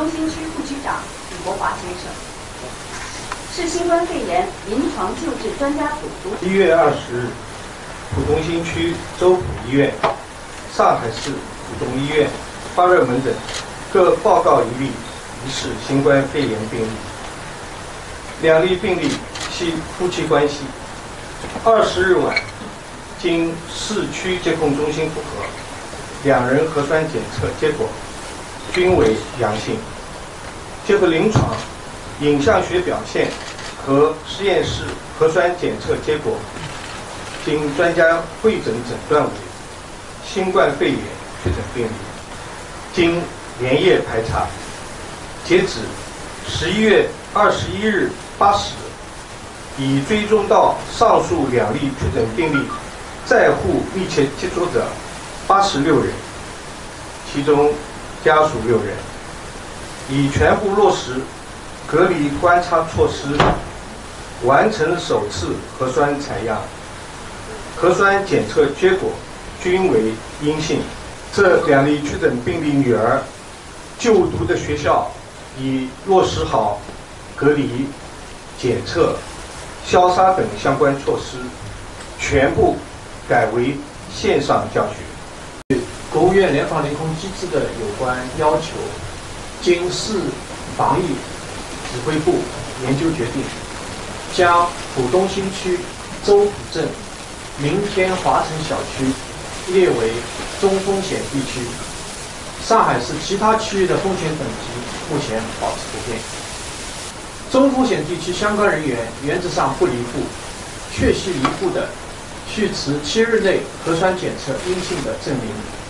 中心区副区长李国华先生，市新冠肺炎临床救治专家组主 1月20日，浦东新区周浦医院、上海市浦东医院发热门诊各报告一例疑似新冠肺炎病例，2例病例系夫妻关系。20日晚，经市区疾控中心复核，2人核酸检测结果均为阳性。结合临床、影像学表现和实验室核酸检测结果，经专家会诊诊断为新冠肺炎确诊病例。经连夜排查，截止11月21日8时，已追踪到上述2例确诊病例在沪密切接触者86人，其中家属6人，已全部落实隔离观察措施，完成首次核酸采样，核酸检测结果均为阴性。这2例确诊病例女儿就读的学校已落实好隔离、检测、消杀等相关措施，全部改为线上教学。 国务院联防联控机制的有关要求，经市防疫指挥部研究决定，将浦东新区周浦镇明天华城小区列为中风险地区。上海市其他区域的风险等级目前保持不变。中风险地区相关人员原则上不离沪，确系离沪的，需持7日内核酸检测阴性的证明。